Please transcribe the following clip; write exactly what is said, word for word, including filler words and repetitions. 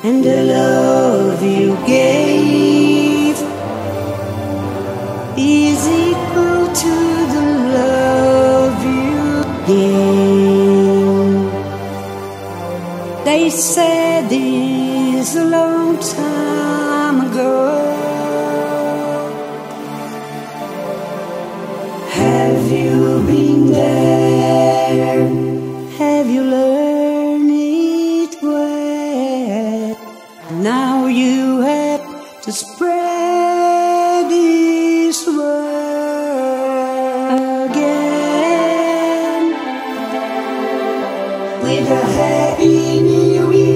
and the love you gave is equal to the love you gave. They said this a long time ago. Have you been there? Have you learned it well? Now you have to spread this word again. With a happy new year.